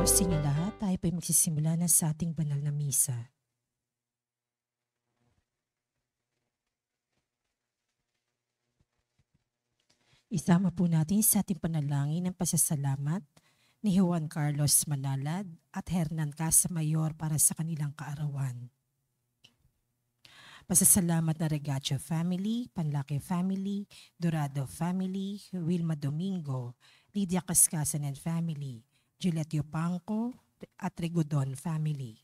Sa inyo lahat, tayo po'y magsisimula na sa ating banal na misa. Isama po natin sa ating panalangin ang pasasalamat ni Juan Carlos Manalad at Hernan Casamayor para sa kanilang kaarawan. Pasasalamat na Regacho family, Panlaki family, Dorado family, Wilma Domingo, Lydia Cascasan and family, Juliet Yupanco at Rigodon family.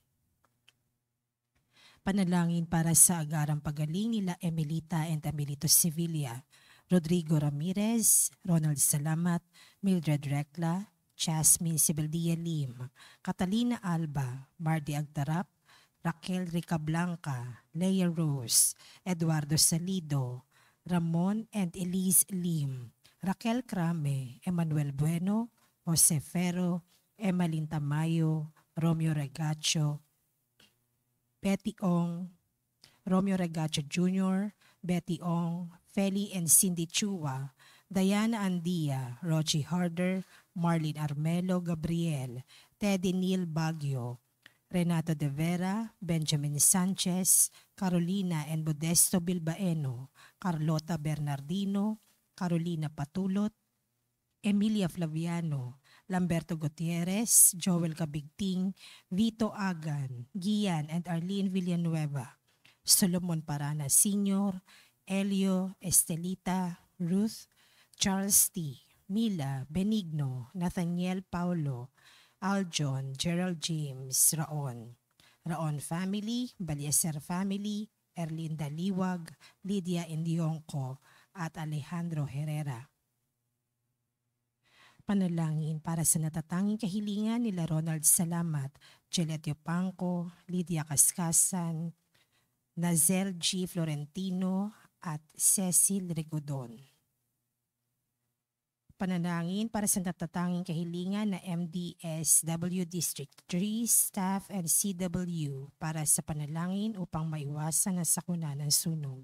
Panalangin para sa agarang pagaling nila Emilita and Emilito Sevilla, Rodrigo Ramirez, Ronald Salamat, Mildred Recla, Jasmine Sibeldia Lim, Catalina Alba, Mardy Agtarap, Raquel Rica Blanca, Leia Rose, Eduardo Salido, Ramon and Elise Lim, Raquel Crame, Emmanuel Bueno, Jose Ferro, Emalyn Tamayo, Romeo Regacho, Betty Ong, Romeo Regacho Jr., Betty Ong, Feli and Cindy Chua, Diana Andia, Rochi Harder, Marlene Armelo Gabriel, Teddy Neil Baguio, Renato De Vera, Benjamin Sanchez, Carolina and Modesto Bilbaeno, Carlota Bernardino, Carolina Patulot, Emilia Flaviano, Lamberto Gutierrez, Joel Cabigting, Vito Agan, Gian and Arlene Villanueva, Solomon Parana Sr., Elio, Estelita, Ruth, Charles T., Mila, Benigno, Nathaniel Paulo, Aljon, Gerald James, Raon family, Balieser family, Erlinda Liwag, Lydia Indionco, at Alejandro Herrera. Panalangin para sa natatanging kahilingan nila Ronald Salamat, Juliet Yupanco, Lydia Cascasan, Nazel G. Florentino, at Cecil Rigodon. Panalangin para sa natatanging kahilingan na MDSW District 3, staff and CW para sa panalangin upang maiwasan ang sakuna ng sunog.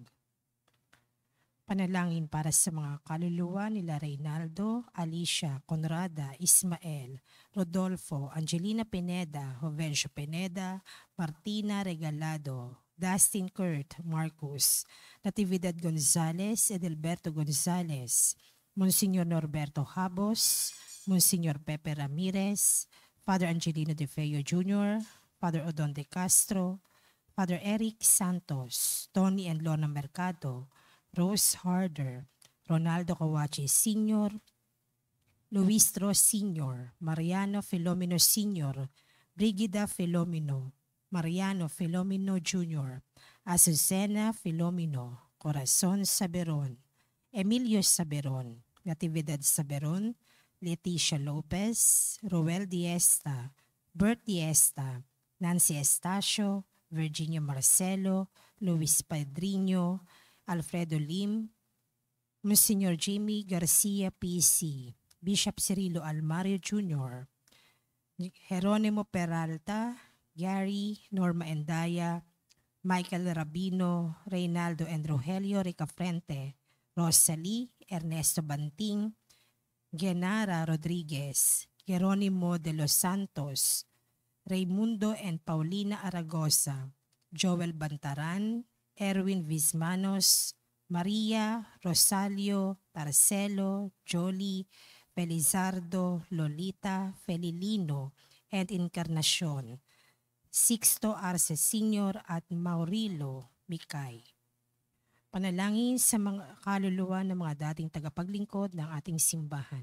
Panalangin para sa mga kaluluwa nila Reynaldo, Alicia, Conrada, Ismael, Rodolfo, Angelina Pineda, Jovencio Pineda, Martina Regalado, Dustin Kurt, Marcus, Natividad Gonzales, Edelberto Gonzales, Monsignor Norberto Habos, Monsignor Pepe Ramirez, Father Angelino De Feo Jr., Father Odon De Castro, Father Eric Santos, Tony and Lona Mercado, Rose Harder, Ronaldo Kawachi Sr., Luis Ross Sr., Mariano Filomeno Sr., Brigida Filomeno, Mariano Filomeno Jr., Azucena Filomeno, Corazon Saberon, Emilio Saberon, Natividad Saberon, Leticia Lopez, Roel Diesta, Bert Diesta, Nancy Estacio, Virginia Marcelo, Luis Padrino, Alfredo Lim, Monsignor Jimmy Garcia PC, Bishop Cirilo Almario Jr., Jeronimo Peralta, Gary, Norma Endaya, Michael Rabino, Reynaldo and Rogelio Ricafrente, Rosalie, Ernesto Banting, Genara Rodriguez, Jeronimo de los Santos, Raimundo and Paulina Aragosa, Joel Bantaran, Erwin Vismanos, Maria, Rosalio, Tarcelo, Jolie, Felizardo, Lolita, Felilino, and Encarnacion, Sixto Arce Sr. at Maurilo Mikay. Panalangin sa mga kaluluwa ng mga dating tagapaglingkod ng ating simbahan.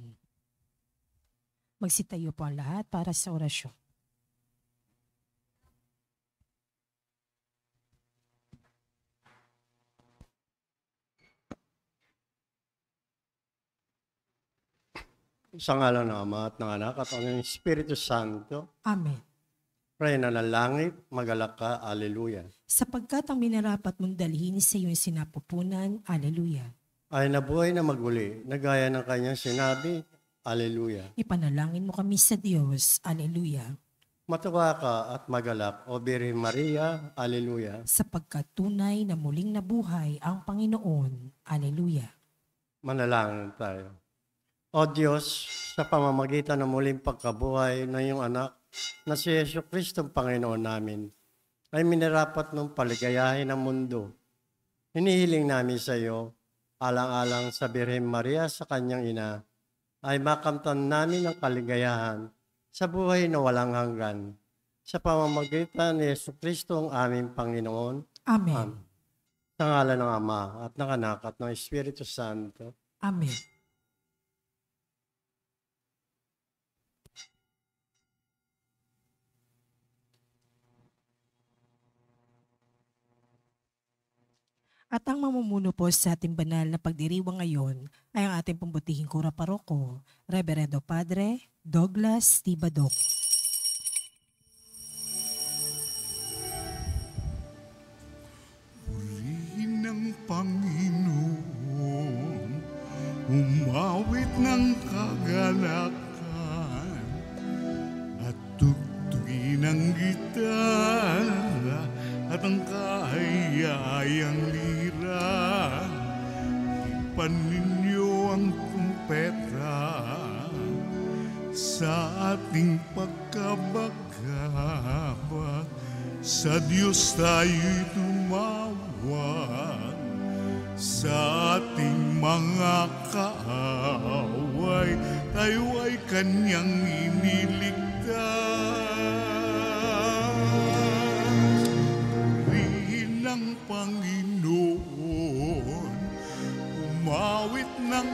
Magsitayo po ang lahat para sa orasyon. Sa ngalan ng Ama at ng Anak at ng Espiritu Santo. Amen. Reyna ng langit, magalak ka, Alleluia. Sapagkat ang minarapat mong dalhin sa iyong sinapupunan, Alleluia. Ay nabuhay na maguli, nagaya ng kanyang sinabi, Alleluia. Ipanalangin mo kami sa Diyos, Alleluia. Matuwa ka at magalak, O Birhen Maria, Alleluia. Sapagkat tunay na muling nabuhay ang Panginoon, Alleluia. Manalangin tayo. O Diyos, sa pamamagitan ng muling pagkabuhay ng iyong anak na si Yesu Kristo Panginoon namin ay minarapat ng paligayahin ng mundo. Hinihiling namin sa iyo, alang-alang sa Birhen Maria sa kanyang ina, ay makamtan namin ang kaligayahan sa buhay na walang hanggan. Sa pamamagitan ni Yesu Kristo ang aming Panginoon. Amen. Sa ngalan ng Ama at ng Anak at ng Espiritu Santo. Amen. At ang mamumuno po sa ating banal na pagdiriwang ngayon ay ang ating pambutihing kura paroko, Reverendo Padre Douglas Tibadok. Purihin ng Panginoon, umawit ng kagalakan, at tugtugin ang gitara at ang kahayayang lira. Ipan ninyo ang trumpeta sa ating pagkabagabag. Sa Diyos tayo'y tumawag, sa ating mga kaaway, tayo ay Kanyang iniligtas. Purihin ng Panginoon, umawit ng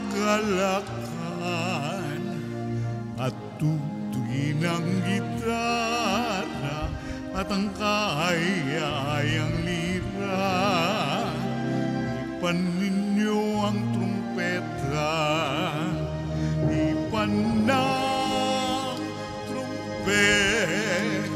kagalakan, at tugtugin ang gitara at ang kahayayang lira. Ipan ninyo ang trumpeta, ipan ng trumpeta.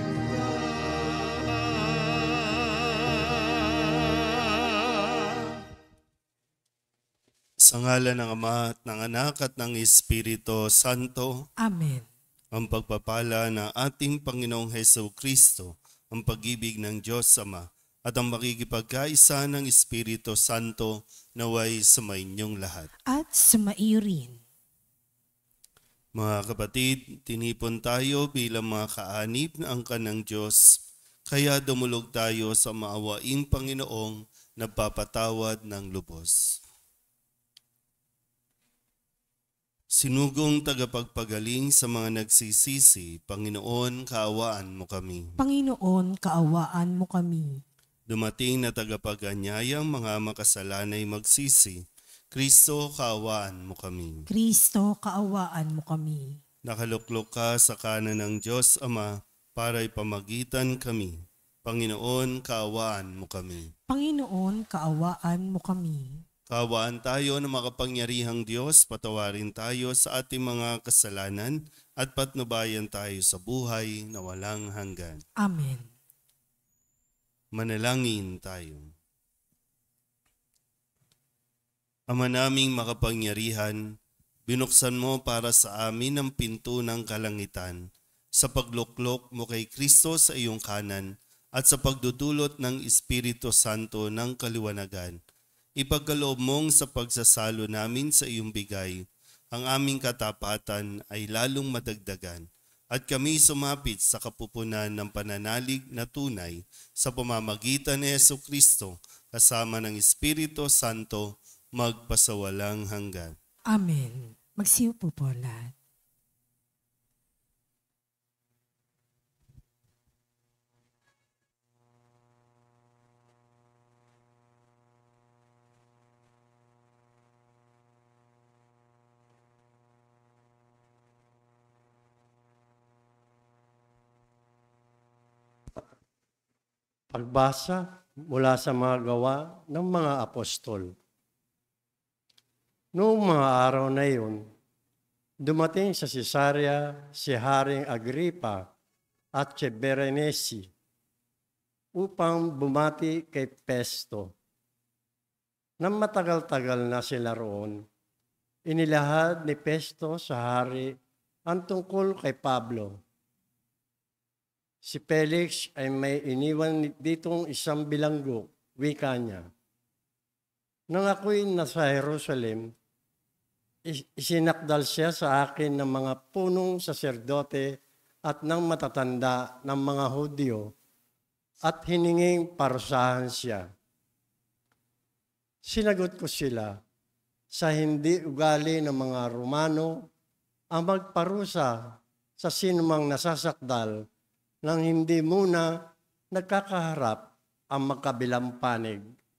Sa ngalan ng Ama at ng Anak at ng Espiritu Santo, Amen. ang pagpapala ng ating Panginoong Hesus Kristo, ang pag-ibig ng Diyos Ama, at ang makikipagkaisa ng Espiritu Santo naway sumainyong lahat. At sumaiyo rin. Mga kapatid, tinipon tayo bilang mga kaanib na angkan ng Diyos, kaya dumulog tayo sa maawaing Panginoong nagpapatawad ng lubos. Sinugong tagapagpagaling sa mga nagsisisi, Panginoon, kaawaan mo kami. Panginoon, kaawaan mo kami. Dumating na tagapag-anyayang mga makasalanay magsisi, Kristo, kaawaan mo kami. Kristo, kaawaan mo kami. Nakaluklok ka sa kanan ng Diyos Ama para ipamagitan kami. Panginoon, kaawaan mo kami. Panginoon, kaawaan mo kami. Kaawaan tayo ng makapangyarihang Diyos, patawarin tayo sa ating mga kasalanan at patnubayan tayo sa buhay na walang hanggan. Amen. Manalangin tayo. Ama naming makapangyarihan, binuksan mo para sa amin ang pinto ng kalangitan sa pagluklok mo kay Kristo sa iyong kanan at sa pagdudulot ng Espiritu Santo ng kaliwanagan. Ipagkaloob mong sa pagsasalo namin sa iyong bigay, ang aming katapatan ay lalong madagdagan at kami sumapit sa kapupunan ng pananalig na tunay sa pamamagitan ni Hesus Kristo kasama ng Espiritu Santo magpasawalang hanggan. Amen. Magsiupo po lahat. Pagbasa mula sa mga gawa ng mga apostol. Noong mga araw na iyon, dumating sa Cesarea si Haring Agripa at si Berenice upang bumati kay Pesto. Nang matagal-tagal na sila roon, inilahad ni Pesto sa hari ang tungkol kay Pablo. Si Felix ay may iniwan ditong isang bilanggo, wika niya. Nang ako'y nasa Jerusalem, isinakdal siya sa akin ng mga punong saserdote at ng matatanda ng mga Hudyo at hininging parusahan siya. Sinagot ko sila, sa hindi ugali ng mga Romano ang magparusa sa sinumang nasasakdal nang hindi muna nagkakaharap ang magkabilang panig.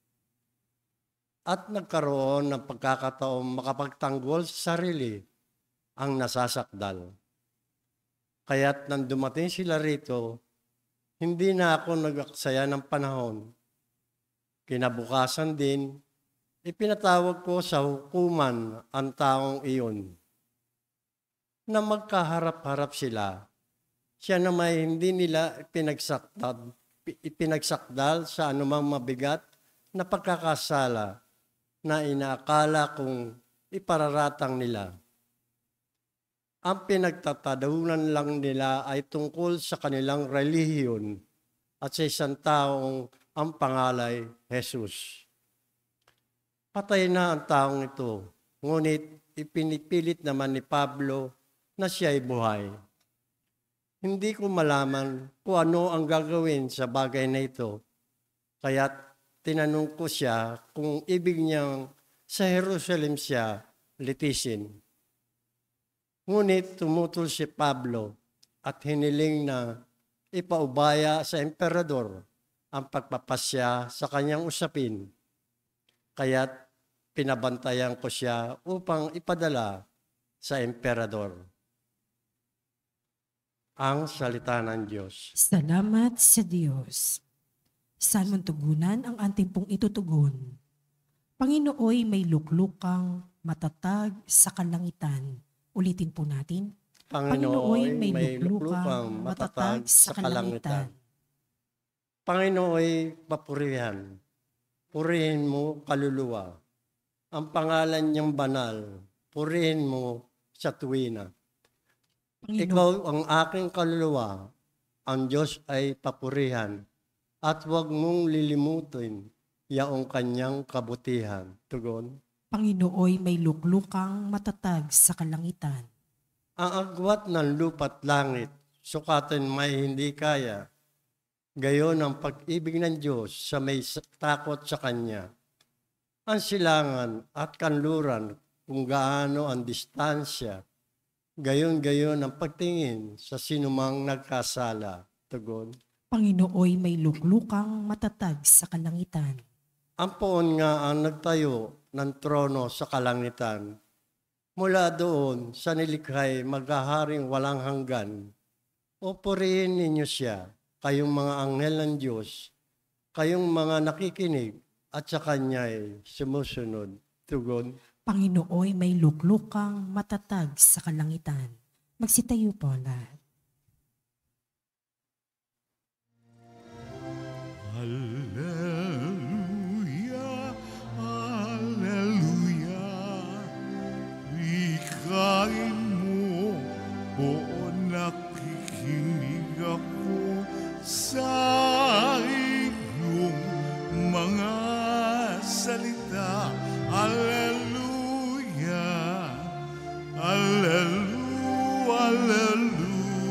At nagkaroon ng pagkakataong makapagtanggol sa sarili ang nasasakdal. Kaya't nang dumating sila rito, hindi na ako nag-aksaya ng panahon. Kinabukasan din, ipinatawag ko sa hukuman ang taong iyon. Na magkaharap-harap sila, siya na may hindi nila ipinagsakdal sa anumang mabigat na pagkakasala na inaakala kong ipararatang nila. Ang pinagtatadunan lang nila ay tungkol sa kanilang relihiyon at sa isang taong ang pangalay Jesus. Patay na ang taong ito, ngunit ipinipilit naman ni Pablo na siya ay buhay. Hindi ko malaman kung ano ang gagawin sa bagay na ito, kaya't tinanong ko siya kung ibig niyang sa Jerusalem siya litisin. Ngunit tumutol si Pablo at hiniling na ipaubaya sa emperador ang pagpapasya sa kanyang usapin. Kaya't pinabantayan ko siya upang ipadala sa emperador. Ang salita ng Diyos. Salamat sa Diyos. Saan mong tugunan ang ating pong itutugon? Panginooy may luklukang matatag sa kalangitan. Ulitin po natin. Panginooy may luklukang matatag sa kalangitan. Panginooy papurihan. Purihin mo kaluluwa. Ang pangalan niyang banal. Purihin mo sa tuwina. Ikaw ang aking kaluluwa. Ang Diyos ay papurihan. At huwag mong lilimutin yaong kanyang kabutihan. Tugon. Panginooy may luklukang matatag sa kalangitan. Ang agwat ng lupa't langit, sukatin may hindi kaya. Gayon ang pag-ibig ng Diyos sa may takot sa Kanya. Ang silangan at kanluran kung gaano ang distansya. Gayon-gayon ang pagtingin sa sinumang nagkasala. Tugon. Panginooy may luklukang matatag sa kalangitan. Ang poon nga ang nagtayo ng trono sa kalangitan. Mula doon sa nilikhay maghaharing walang hanggan. O purihin ninyo siya, kayong mga anghel ng Diyos, kayong mga nakikinig at sa Kanya'y sumusunod. Tugon. Panginooy may luklukang matatag sa kalangitan. Magsitayo po lahat. Hallelujah, hallelujah. Wikain mo, o nakikinig ako sa iyong mga salita. Hallelujah, hallelujah, hallelujah.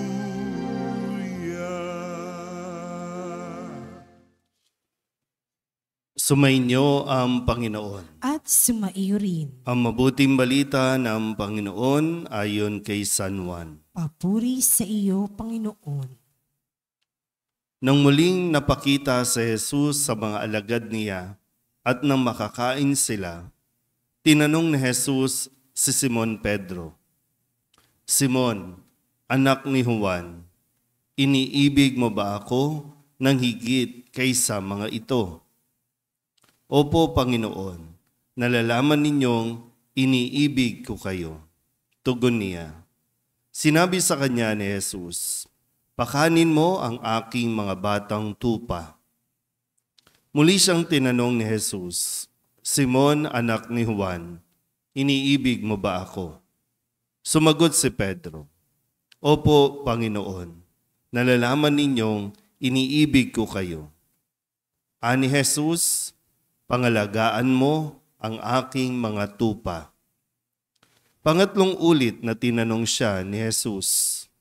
Sumainyo ang Panginoon. At sumaiyo rin. Ang mabuting balita ng Panginoon ayon kay San Juan. Papuri sa iyo, Panginoon. Nang muling napakita si Jesus sa mga alagad niya at nang makakain sila, tinanong ni Jesus si Simon Pedro, Simon, anak ni Juan, iniibig mo ba ako ng higit kaysa mga ito? Opo, Panginoon, nalalaman ninyong iniibig ko kayo. Tugon niya. Sinabi sa kanya ni Jesus, pakanin mo ang aking mga batang tupa. Muli siyang tinanong ni Jesus, Simon, anak ni Juan, iniibig mo ba ako? Sumagot si Pedro, Opo, Panginoon, nalalaman ninyong iniibig ko kayo. Ani Jesus, pangalagaan mo ang aking mga tupa. Pangatlong ulit na tinanong siya ni Jesus,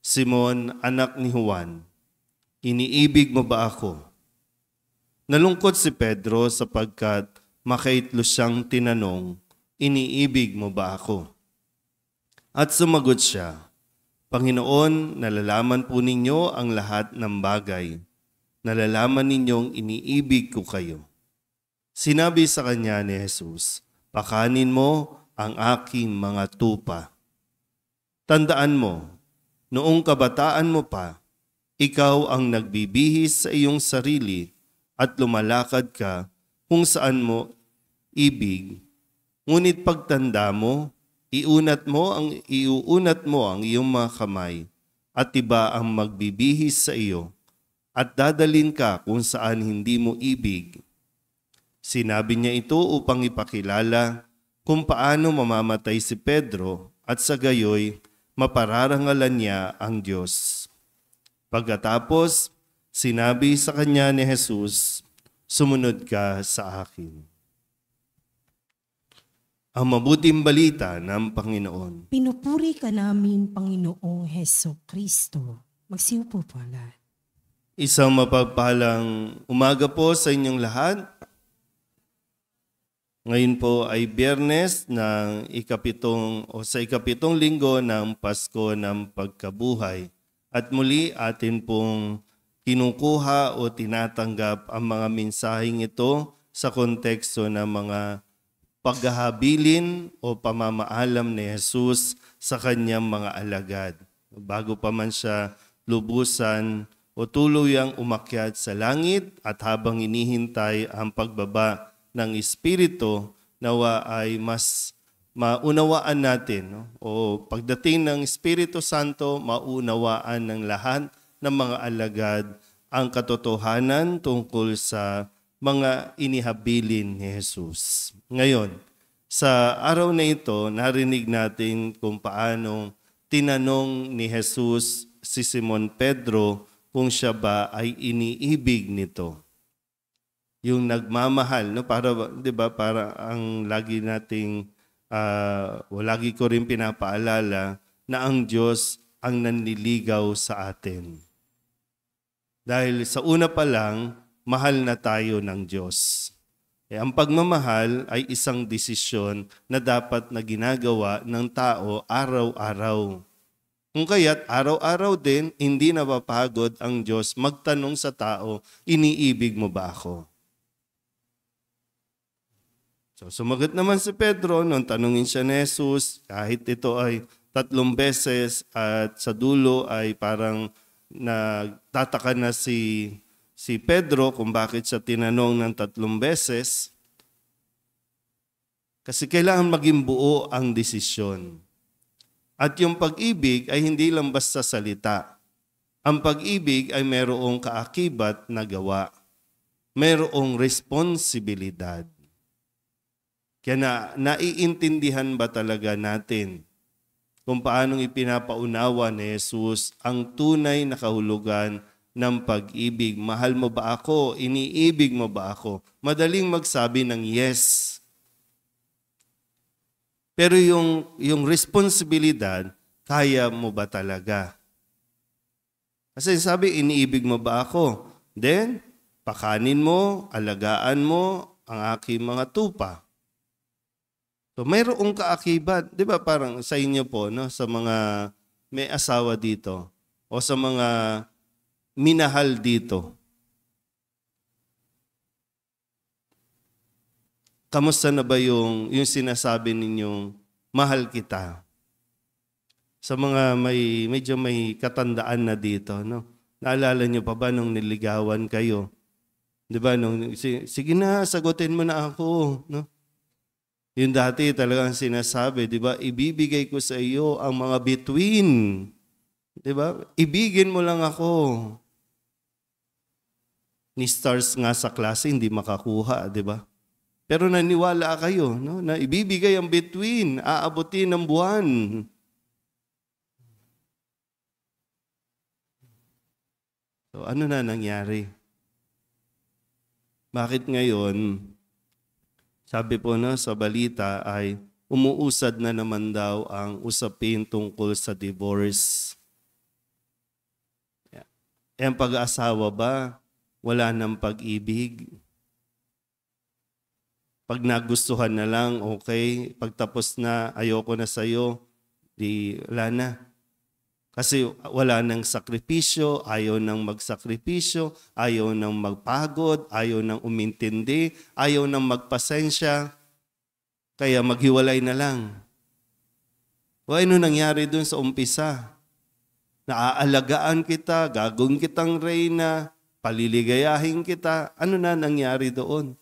Simon, anak ni Juan, iniibig mo ba ako? Nalungkot si Pedro sapagkat makaitlo siyang tinanong, iniibig mo ba ako? At sumagot siya, Panginoon, nalalaman po ninyo ang lahat ng bagay. Nalalaman ninyong iniibig ko kayo. Sinabi sa kanya ni Jesus, pakanin mo ang aking mga tupa. Tandaan mo, noong kabataan mo pa, ikaw ang nagbibihis sa iyong sarili at lumalakad ka kung saan mo ibig. Ngunit pagtanda mo, iuunat mo ang iyong mga kamay at iba ang magbibihis sa iyo at dadalin ka kung saan hindi mo ibig. Sinabi niya ito upang ipakilala kung paano mamamatay si Pedro at sa gayoy mapararangalan niya ang Diyos. Pagkatapos, sinabi sa kanya ni Jesus, sumunod ka sa akin. Ang mabuting balita ng Panginoon. Pinupuri ka namin, Panginoong Heso Kristo. Magsiupo po lahat. Isang mapagpalang umaga po sa inyong lahat. Ngayon po ay Biyernes ng ikapitong linggo ng Pasko ng Pagkabuhay. At muli atin pong kinukuha o tinatanggap ang mga mensaheng ito sa konteksto ng mga paghahabilin o pamamaalam ni Jesus sa kanyang mga alagad. Bago pa man siya lubusan o tuluyang umakyat sa langit at habang inihintay ang pagbaba ng Espiritu, nawa ay mas maunawaan natin, no? O pagdating ng Espiritu Santo, maunawaan ng lahat ng mga alagad ang katotohanan tungkol sa mga inihabilin ni Jesus. Ngayon, sa araw na ito, narinig natin kung paano tinanong ni Jesus si Simon Pedro kung siya ba ay iniibig nito. Yung nagmamahal, no? Para, 'di ba, para ang lagi nating lagi ko rin pinapaalala na ang Diyos ang nanliligaw sa atin. Dahil sa una pa lang, mahal na tayo ng Diyos. Ang pagmamahal ay isang desisyon na dapat na ginagawa ng tao araw-araw. Kung kaya't araw-araw din, hindi napapagod ang Diyos magtanong sa tao, iniibig mo ba ako? So, sumagot naman si Pedro nung tanungin siya ni Jesus, kahit ito ay 3 beses at sa dulo ay parang nagtataka na si Pedro kung bakit siya tinanong ng 3 beses. Kasi kailangan maging buo ang desisyon. At yung pag-ibig ay hindi lang basta salita. Ang pag-ibig ay mayroong kaakibat na gawa. Mayroong responsibilidad. Kaya naiintindihan ba talaga natin kung paanong ipinapaunawa ni Jesus ang tunay na kahulugan ng pag-ibig? Mahal mo ba ako? Iniibig mo ba ako? Madaling magsabi ng yes. Pero yung responsibilidad, kaya mo ba talaga? Kasi sabi, iniibig mo ba ako? Then, pakanin mo, alagaan mo ang aking mga tupa. So, mayroong kaakibat. Di ba parang sa inyo po, no? Sa mga may asawa dito o sa mga minahal dito. Kamusta na ba yung sinasabi ninyong mahal kita? Sa mga medyo may katandaan na dito, no? Naalala niyo pa ba nung niligawan kayo? Di ba? Sige na, sagutin mo na ako, no? Yung dati talagang sinasabi, di ba? Ibibigay ko sa iyo ang mga bituin. Di ba? Ibigin mo lang ako. Ni stars nga sa klase, hindi makakuha, di ba? Pero naniwala kayo, no? Na ibibigay ang bituin, aabutin ng buwan. So ano na nangyari? Bakit ngayon, sabi po na sa balita ay umuusad na naman daw ang usapin tungkol sa divorce. Eh, ang pag-aasawa ba, wala nang pag-ibig? Pag nagustuhan na lang, okay. Pag tapos na, ayoko na sa'yo, di wala na. Kasi wala nang sakripisyo, ayaw nang magsakripisyo, ayaw nang magpagod, ayaw nang umintindi, ayaw nang magpasensya. Kaya maghiwalay na lang. O ano nangyari dun sa umpisa? Naaalagaan kita, gagawin kitang reyna, paliligayahin kita. Ano na nangyari doon?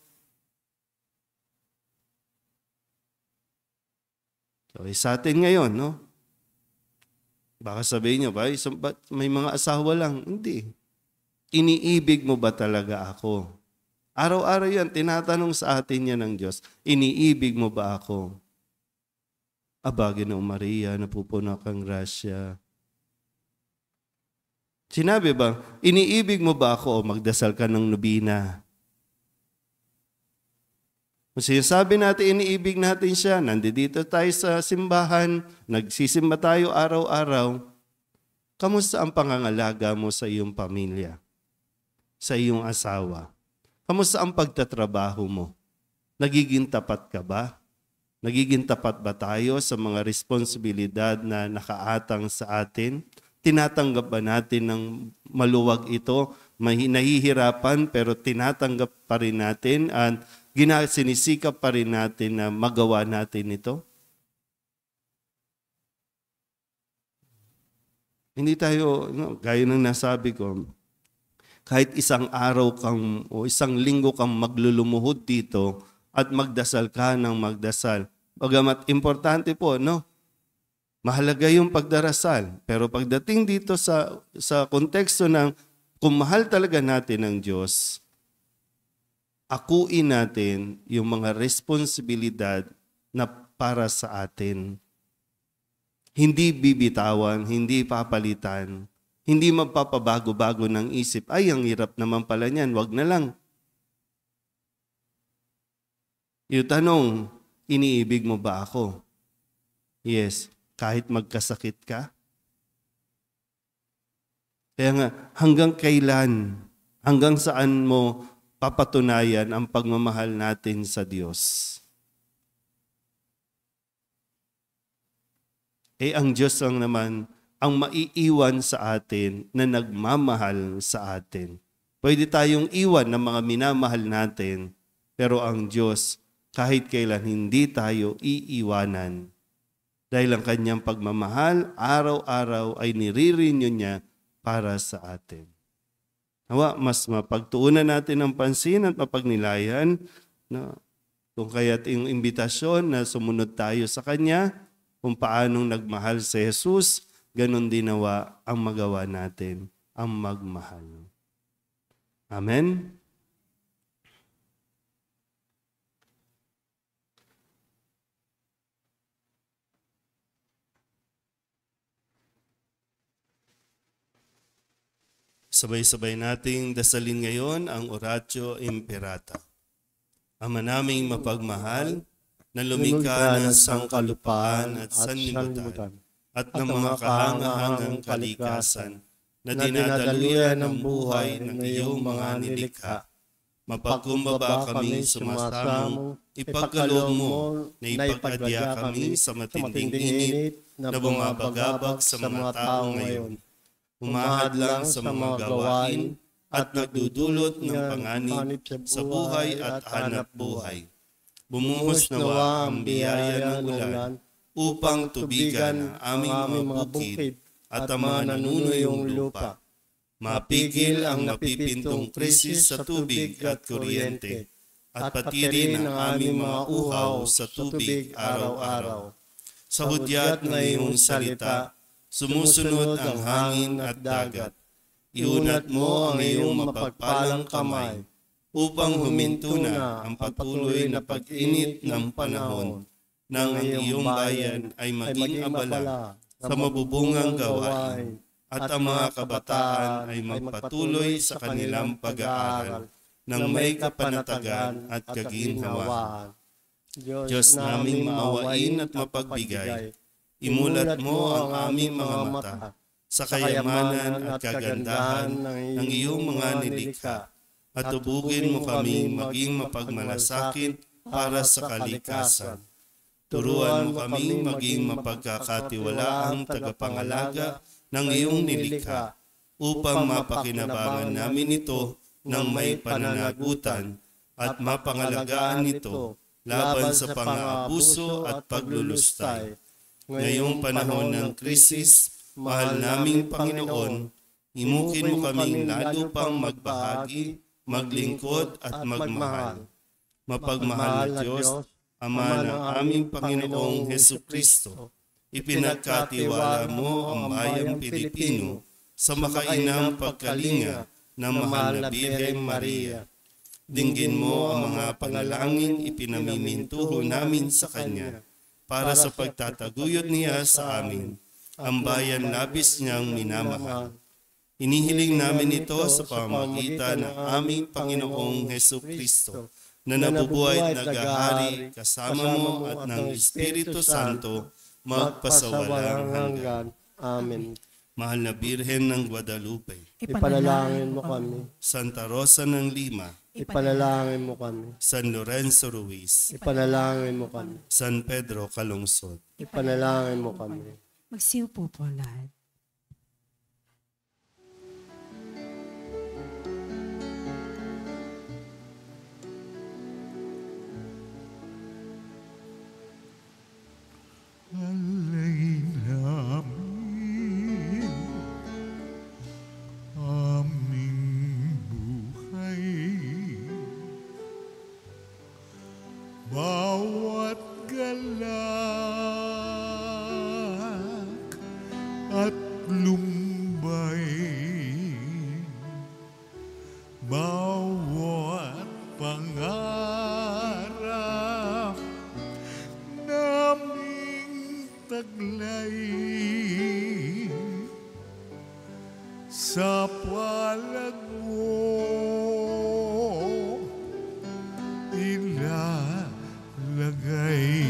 So, sa atin ngayon, no? Baka sabihin niyo, ba't may mga asawa lang? Hindi. Iniibig mo ba talaga ako? Araw-araw yan, tinatanong sa atin yan ng Diyos. Iniibig mo ba ako? Aba, Ginoong Maria, napupuna kang grasya. Sinabi ba, iniibig mo ba ako o magdasal ka ng nobina? Kung sinasabi natin, iniibig natin siya, nandito tayo sa simbahan, nagsisimba tayo araw-araw, kamusta ang pangangalaga mo sa iyong pamilya, sa iyong asawa? Kamusta ang pagtatrabaho mo? Nagiging tapat ka ba? Nagiging tapat ba tayo sa mga responsibilidad na nakaatang sa atin? Tinatanggap ba natin ng maluwag ito? Nahihirapan pero tinatanggap pa rin natin at sinisisikap pa rin natin na magawa natin ito? Hindi tayo, gaya ng nasabi ko, kahit isang araw kang o isang linggo kang maglulumuhod dito at magdasal ka ng magdasal. Bagamat importante po, no? Mahalaga yung pagdarasal. Pero pagdating dito sa konteksto ng kung mahal talaga natin ng Diyos, akuin natin yung mga responsibilidad na para sa atin. Hindi bibitawan, hindi papalitan, hindi magpapabago-bago ng isip. Ay, ang hirap naman pala niyan, wag na lang. Yung tanong, iniibig mo ba ako? Yes, kahit magkasakit ka. Kaya nga, hanggang kailan, hanggang saan mo papatunayan ang pagmamahal natin sa Diyos? Eh, ang Diyos lang naman ang maiiwan sa atin na nagmamahal sa atin. Pwede tayong iwan ng mga minamahal natin, pero ang Diyos, kahit kailan hindi tayo iiwanan. Dahil ang kanyang pagmamahal, araw-araw ay nire-renew niya para sa atin. Nawa, mas mapagtuunan natin ang pansin at mapagnilayan na kung kaya't yung imbitasyon na sumunod tayo sa Kanya, kung paanong nagmahal si Jesus, ganun din nawa ang magawa natin, ang magmahal. Amen? Sabay-sabay nating dasalin ngayon ang Oratio Imperata. Ama naming mapagmahal, na lumikha ng sangkalupaan at sanlibutan, at ng mga kahangahangang kalikasan, na dinadaluyan ng buhay ng iyong mga nilikha. Mapagkumbaba kami sumasamo, ipagkaloob mo na ipagkadya kami sa matinding init na bumabagabag sa mga tao ngayon. Humahad lang sa mga gawain at nagdudulot ng panganib sa buhay at hanap buhay. Bumuhos nawa ang biyaya ng ulan upang tubigan ang aming mga bukid at ang mga nanunuyong lupa. Mapigil ang napipintong krisis sa tubig at kuryente at pati rin ang aming mga uhaw sa tubig araw-araw. Sa hudyat ng iyong salita, sumusunod ang hangin at dagat. Iunat mo ang iyong mapagpalang kamay upang huminto na ang patuloy na pag-init ng panahon nang ang iyong bayan ay maging abala sa mabubungang gawain at ang mga kabataan ay magpatuloy sa kanilang pag-aaral ng may kapanatagan at kaginhawaan. Diyos naming maawain at mapagbigay, imulat mo ang aming mga mata sa kayamanan at kagandahan ng iyong mga nilikha, at tubugin mo kaming maging mapagmalasakit para sa kalikasan. Turuan mo kaming maging mapagkakatiwalaang tagapangalaga ng iyong nilikha, upang mapakinabangan namin ito ng may pananagutan at mapangalagaan ito laban sa pang-aabuso at paglulustay. Ngayong panahon ng krisis, mahal naming Panginoon, imukin mo kaming lalo pang magbahagi, maglingkod at magmahal. Mapagmahal na Diyos, Ama ng aming Panginoong Hesukristo, ipinagkatiwala mo ang bayang Pilipino sa makainang pagkalinga ng mahal na Birhen Maria. Dinggin mo ang mga panalangin ipinamimintuho namin sa Kanya para sa pagtataguyod niya sa amin, ang bayan labis niyang minamahal. Inihiling namin ito sa pamamagitan ng aming Panginoong Hesukristo, na nabubuhay at nagahari kasama mo at ng Espiritu Santo magpasawalang hanggan. Amen. Mahal na Birhen ng Guadalupe, Ipanalangin mo kami. Santa Rosa ng Lima, Ipanalangin mo kami. San Lorenzo Ruiz, Ipanalangin mo kami. San Pedro Calungsod. Ipanalangin mo kami. Magsiupo po lahat. Alay namin aming buhay, bawat galak at lumbay, bawat pangarap naming taglay, sa palad mo ilalagay.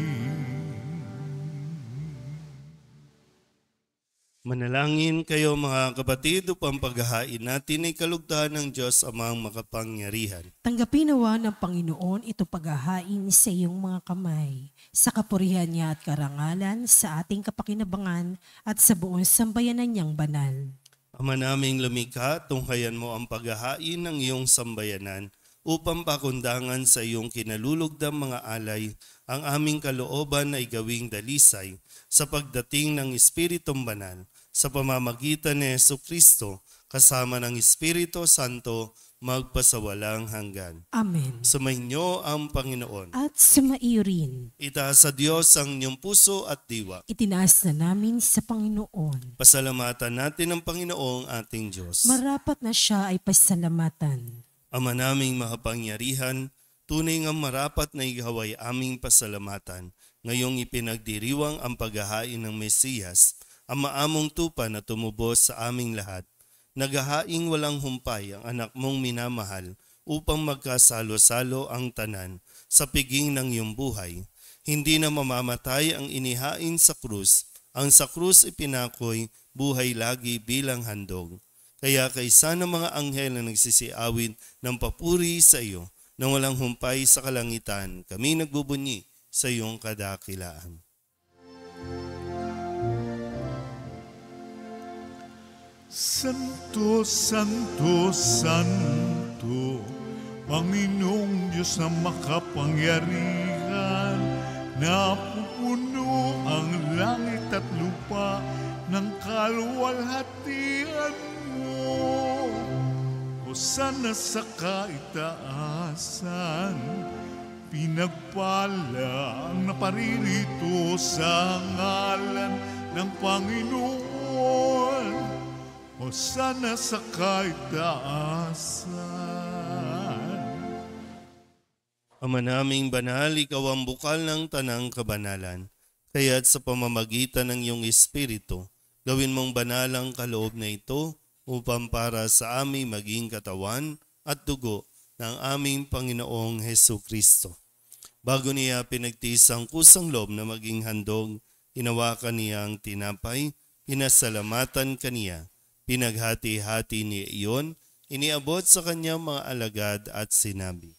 Manalangin kayo mga kapatid upang paghahain natin ay kalugtahan ng Diyos Amang makapangyarihan. Tanggapin nawa ng Panginoon ito paghahain sa iyong mga kamay, sa kapurihan niya at karangalan, sa ating kapakinabangan at sa buong sambayanan niyang banal. Ama naming lumikha, tunghayan mo ang paghahain ng iyong sambayanan upang pakundangan sa iyong kinalulugdang mga alay ang aming kalooban ay gawing dalisay sa pagdating ng Espiritong Banal sa pamamagitan ni Hesukristo kasama ng Espiritu Santo magpasawalang hanggan. Amen. Sumainyo ang Panginoon. At sumaiyo rin, Itaas sa Diyos ang inyong puso at diwa. itinaas na namin sa Panginoon. Pasalamatan natin ang Panginoong ating Diyos. Marapat na siya ay pasalamatan. Ama naming makapangyarihan, tunay nga marapat na igaway aming pasalamatan. Ngayong ipinagdiriwang ang paghahain ng Mesiyas, ang maamong tupa na tumubos sa aming lahat. Naghahaing walang humpay ang anak mong minamahal upang magkasalo-salo ang tanan sa piging ng iyong buhay. Hindi na mamamatay ang inihain sa krus. Ang sa krus ipinakoy buhay lagi bilang handog. Kaya kaysa ng mga anghel na nagsisiawit ng papuri sa iyo, na walang humpay sa kalangitan, kami nagbubunyi sa iyong kadakilaan. Santo, Santo, Santo, Panginoong Diyos na makapangyarihan, napupuno ang langit at lupa ng kaluwalhatian mo. Hosana sa kaitaasan, pinagpala ang naparirito sa ngalan ng Panginoon. Hosana sa kaitaasan. Ama naming banal, ikaw ang bukal ng tanang kabanalan. Kaya't sa pamamagitan ng iyong Espiritu, gawin mong banal ang kaloob na ito upang para sa aming maging katawan at dugo ng aming Panginoong Hesukristo. Bago niya pinagtiis ang kusang loob na maging handog, hinawakan niya ang tinapay, pinasalamatan kaniya. Pinaghati-hati niya iyon, iniabot sa kanyang mga alagad at sinabi,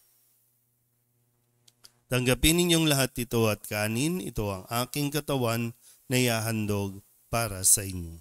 "Tanggapin ninyong lahat ito at kanin, ito ang aking katawan na ihahandog para sa inyo."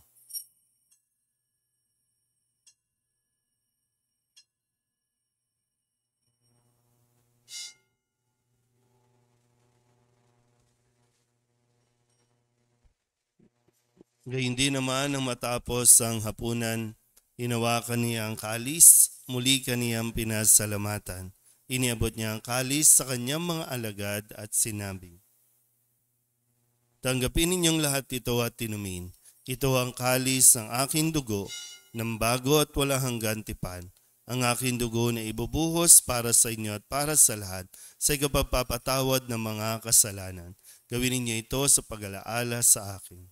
Gayun din naman nang matapos ang hapunan, hinawakan niya ang kalis, muli kaniyang pinasalamatan. Iniabot niya ang kalis sa kanyang mga alagad at sinabi, "Tanggapin ninyong lahat ito at tinumin. Ito ang kalis ng aking dugo, ng bago at walang hanggan tipan. Ang aking dugo na ibubuhos para sa inyo at para sa lahat sa ikapagpapatawad ng mga kasalanan. Gawin ninyo ito sa pag-alaala sa akin."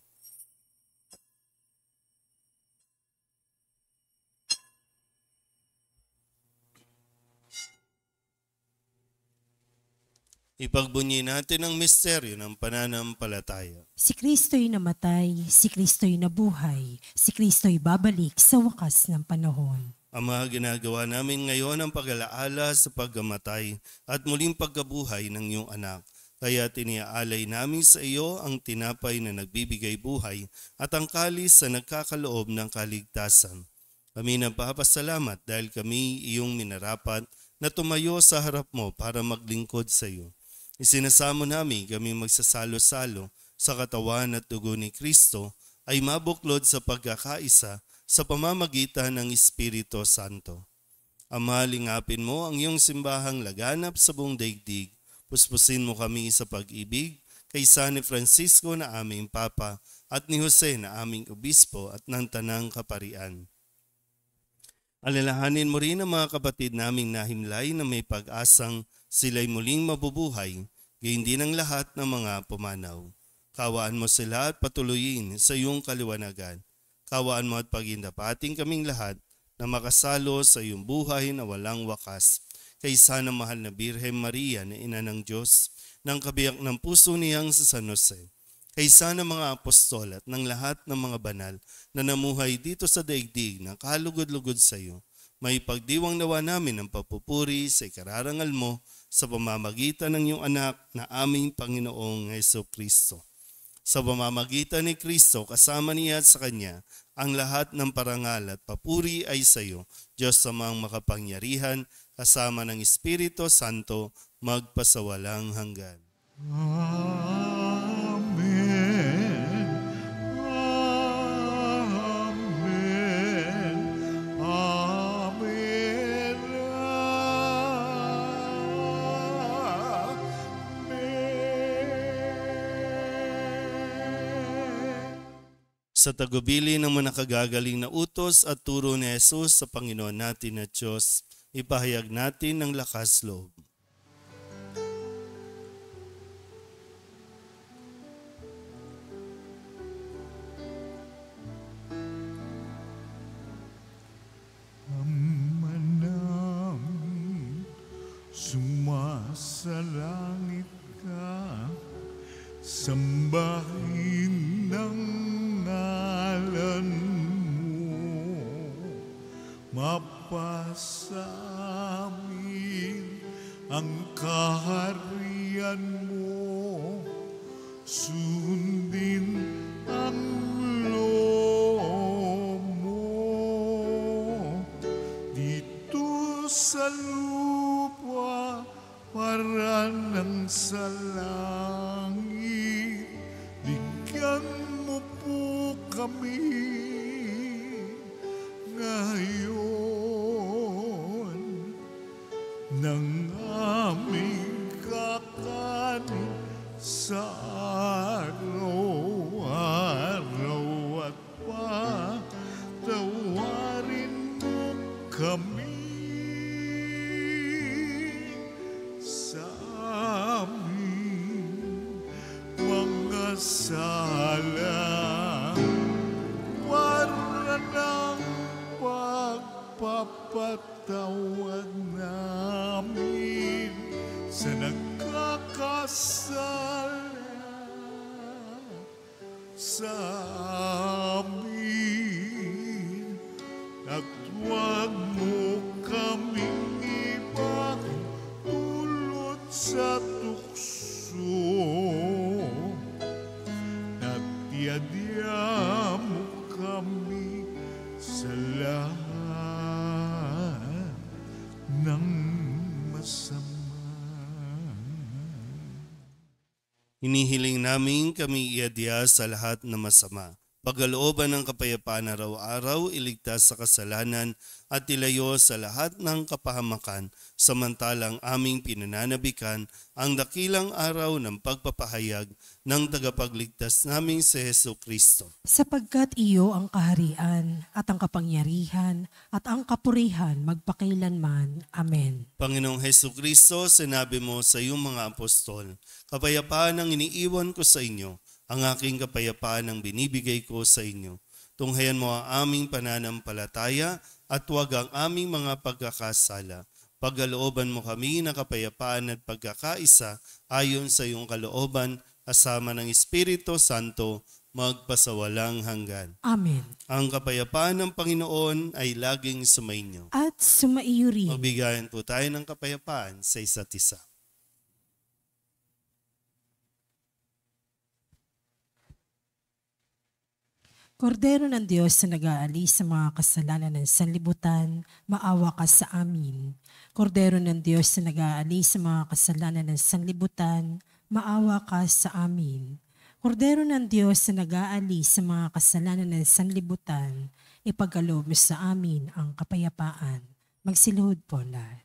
Ipagbunyi natin ang misteryo ng pananampalataya. Si Kristo'y namatay, si Kristo'y nabuhay, si Kristo'y babalik sa wakas ng panahon. Ama, ginagawa namin ngayon ang pag-alaala sa pagkamatay at muling pagkabuhay ng iyong anak. Kaya tiniaalay namin sa iyo ang tinapay na nagbibigay buhay at ang kalis na nagkakaloob ng kaligtasan. Kami nagpapasalamat dahil kami iyong minarapat na tumayo sa harap mo para maglingkod sa iyo. Isinasamo namin kami magsasalo-salo sa katawan at dugo ni Kristo ay mabuklod sa pagkakaisa sa pamamagitan ng Espiritu Santo. Ama, lingapin mo ang iyong simbahang laganap sa buong daigdig. Puspusin mo kami sa pag-ibig kay San Francisco na aming Papa at ni Jose na aming Obispo at ng Tanang Kaparian. Alalahanin mo rin ang mga kapatid naming nahimlay na may pag-asang sila'y muling mabubuhay, gayon din ang lahat ng mga pumanaw. Kawaan mo sila at patuloyin sa iyong kaliwanagan. Kawaan mo at pagindapating kaming lahat na makasalo sa iyong buhay na walang wakas. Kaysa ng mahal na Birhen Maria na Ina ng Diyos, ng kabiyak ng puso niyang sa San Jose. Kaysa ng mga apostol at ng lahat ng mga banal na namuhay dito sa daigdig na kalugod-lugod sa iyo. May pagdiwang nawa namin ang papupuri sa ikararangal mo sa pamamagitan ng iyong anak na aming Panginoong Jesucristo. Sa pamamagitan ni Kristo kasama niya at sa Kanya, ang lahat ng parangal at papuri ay sa iyo, Diyos Amang makapangyarihan, kasama ng Espiritu Santo, magpasawalang hanggan. Amen. Amen. Amen. Amen. Sa tagubili ng mga nakagagaling na utos at turo ni Jesus sa Panginoon natin at Diyos, ipahayag natin ng lakas loob. Ama namin, sumasalangit ka, sambahin ng ngalan mo, mapasa amin ang kaharian mo, sundin ang loob mo dito sa lupa para ng sa langit. Bigyan mo po kami ngayon ng aming kakanin sa araw-araw at patawarin mo kami sa aming mga sala para ng pagpapatawad namin sa nagkakasala sa amin at huwag mo kaming ipagdulot sa tukso at iadya mo kami sa lahat ng masama. Hinihiling namin kami iadya sa lahat na masama. Pagkalooban ng kapayapaan araw-araw, iligtas sa kasalanan at ilayo sa lahat ng kapahamakan, samantalang aming pinananabikan ang dakilang araw ng pagpapahayag ng tagapagligtas naming si Hesu Kristo. Sapagkat iyo ang kaharian at ang kapangyarihan at ang kapurihan magpakailanman. Amen. Panginoong Hesu Kristo, sinabi mo sa iyong mga apostol, kapayapaan ang iniiwan ko sa inyo, ang aking kapayapaan ang binibigay ko sa inyo. Tunghayan mo ang aming pananampalataya at huwag ang aming mga pagkakasala. Pagkalooban mo kami na kapayapaan at pagkakaisa ayon sa iyong kalooban, kasama ng Espiritu Santo, magpasawalang hanggan. Amen. Ang kapayapaan ng Panginoon ay laging sumainyo. At sumaiyo rin. Magbigayan po tayo ng kapayapaan sa isa't isa. Kordero ng Diyos na nag-aalis sa mga kasalanan ng sanlibutan, maawa ka sa amin. Kordero ng Diyos na nag-aalis sa mga kasalanan ng sanlibutan, maawa ka sa amin. Kordero ng Diyos na nag-aalis sa mga kasalanan ng sanlibutan, ipagkaloob mo sa amin ang kapayapaan. Magsiluhod po lahat.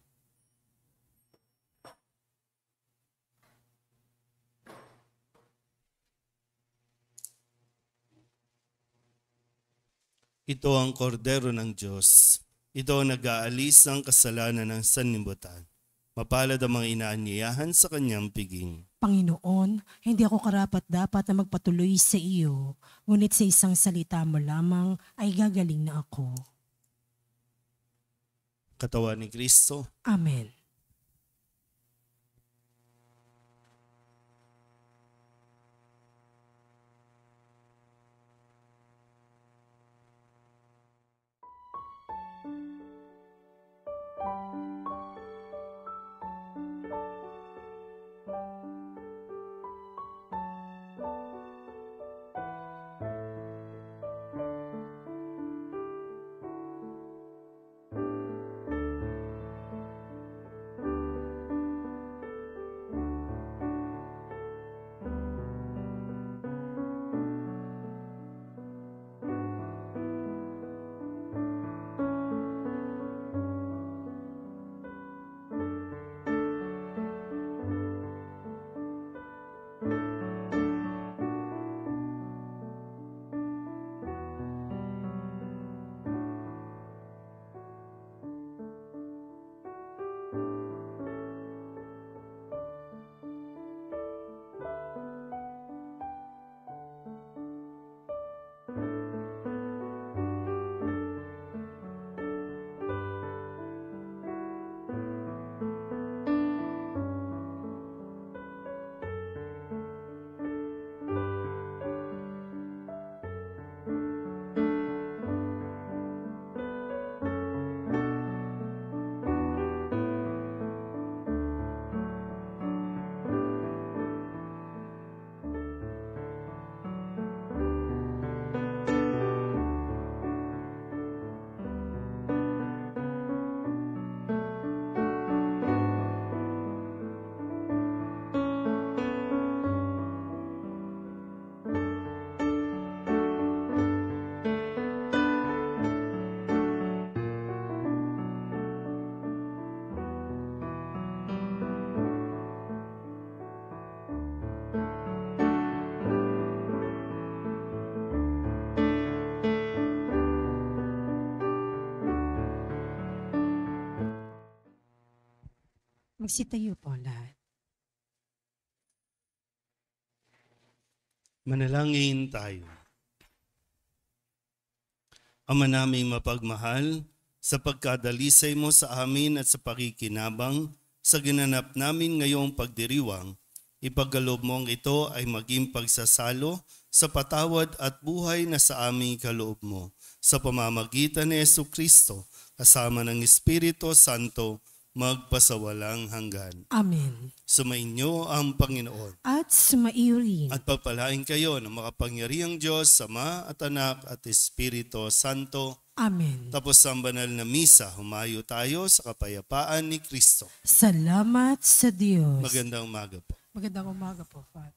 Ito ang kordero ng Diyos. Ito ang nag-aalis ng kasalanan ng sanlibutan. Mapalad ang mga inaanyayahan sa kanyang piging. Panginoon, hindi ako karapat-dapat na magpatuloy sa iyo, ngunit sa isang salita mo lamang ay gagaling na ako. Katawan ni Kristo. Amen. Magsitayo po lahat. Manalangin tayo. Ama naming mapagmahal, sa pagkadalisay mo sa amin at sa pakikinabang, sa ginanap namin ngayong pagdiriwang, Ipagkaloob mo ang ito ay maging pagsasalo sa patawad at buhay na sa aming kaloob mo. Sa pamamagitan ni Jesucristo, kasama ng Espiritu Santo, magpasawalang hanggan. Amen. Sumainyo ang Panginoon. At sumaiyo rin. At pagpalain kayo ng makapangyarihang Diyos, Ama at Anak at Espiritu Santo. Amen. Tapos ang banal na misa, humayo tayo sa kapayapaan ni Kristo. Salamat sa Diyos. Magandang umaga po. Magandang umaga po, Father.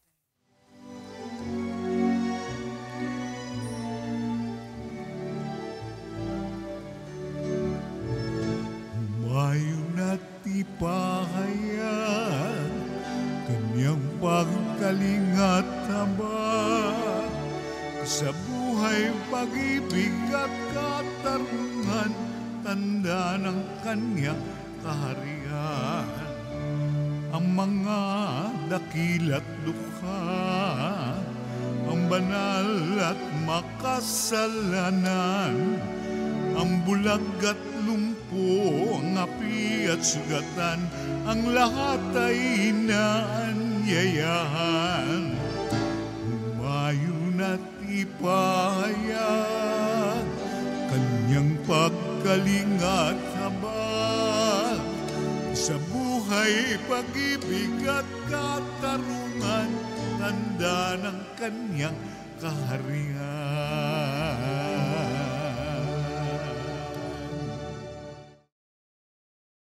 Humayo na't ipahayag kanyang pagkalingat habag sa buhay, pag-ibig at katarungan, tanda ng kanyang kaharian. Ang mga dakila't dukha, ang banal at makasalanan, ang bulag at lumpo, ang api at sugatan, ang lahat ay inaanyayahan. Humayo na't ipahayag kanyang pagkalingat habag sa buhay, pag-ibig at katarungan, tanda ng kanyang kaharian.